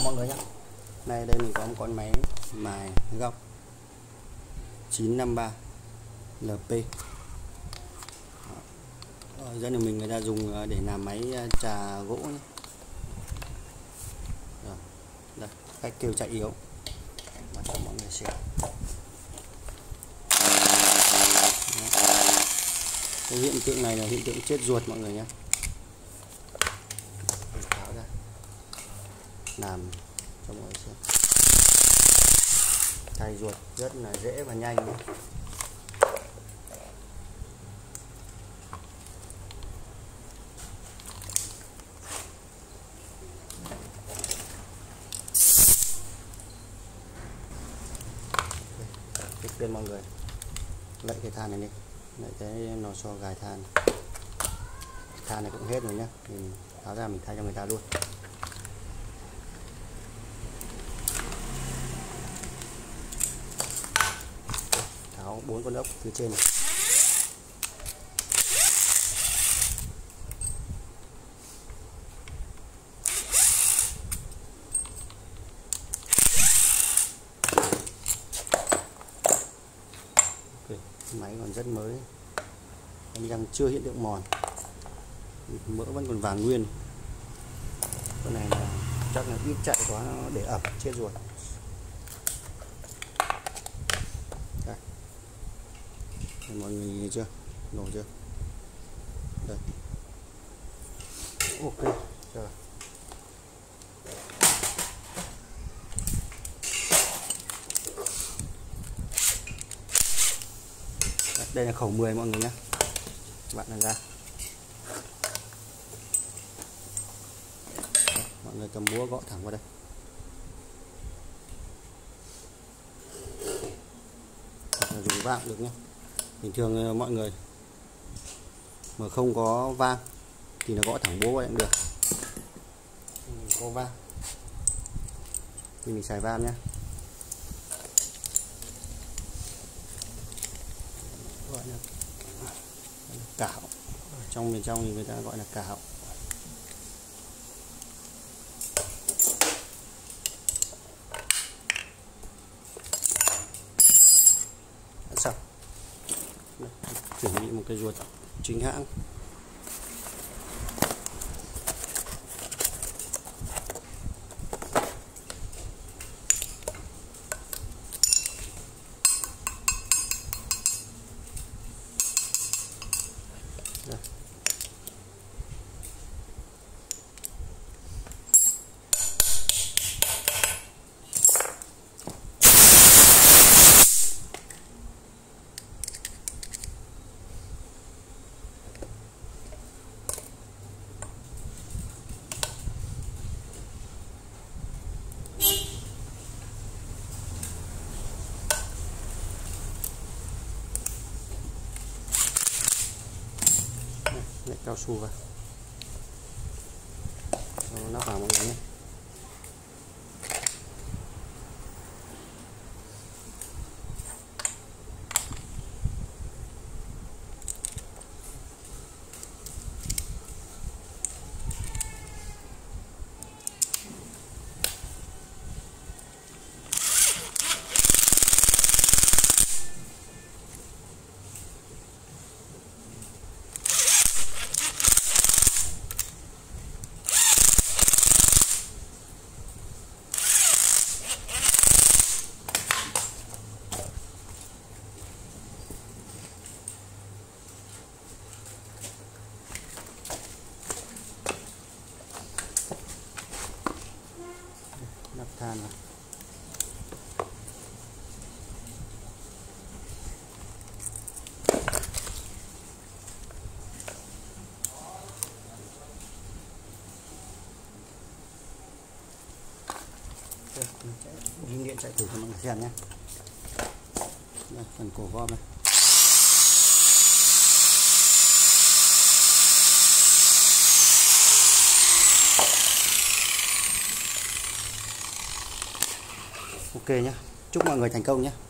mọi người nhé. Này đây mình có một con máy mài góc 953 LP. Dẫn được mình người ta dùng để làm máy trà gỗ nhé. Đây, cách kêu chạy yếu và cho mọi người xem. Cái hiện tượng này là hiện tượng chết ruột mọi người nhé. Tháo ra làm cho mọi người xem. Thay ruột rất là dễ và nhanh nhé. Trước tiên mọi người lạy cái than này đi, lạy cái nò xo gài than. Than này cũng hết rồi nhé, mình tháo ra mình thay cho người ta luôn. Tháo 4 con ốc phía trên này. Máy còn rất mới, anh đang chưa hiện tượng mòn, mỡ vẫn còn vàng nguyên. Con này là chắc là ít chạy quá nó để ẩm chết ruột. Đây. Đây, mọi người nhìn chưa, nổ chưa? Đây. Ok rồi. Đây là khẩu 10 mọi người nhé. Bạn là ra. Mọi người cầm búa gõ thẳng vào đây. Hoặc là dùng vang được nhé. Bình thường mọi người mà không có vang thì là gõ thẳng búa vào cũng được. Có vang thì mình xài vang nhé. Gọi là cảo, ở trong miền trong thì người ta gọi là cảo. Đã xong. Chuẩn bị một cái ruột chính hãng. Đây. Nhét cao su vào, nắp vào mọi người nhé. Nắp than vào. Ghim điện chạy thử cho mọi người xem nhé. Đây, phần cổ gom này. Ok nhé. Chúc mọi người thành công nhé.